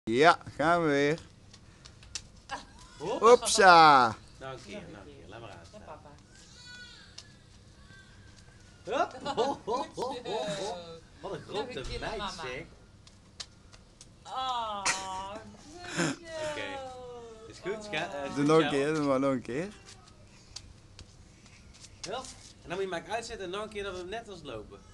Ja, gaan we weer. Hopsa. Nou een keer. Laat maar uit. Ja, papa. Hup. Wat een Nog een grote keer naar meid mama. zeg. Oh, Oké. Is goed, schat. Doe nog een keer, doe maar nog een keer. Hup. En dan moet je maar uitzetten en nog een keer dat we net als lopen.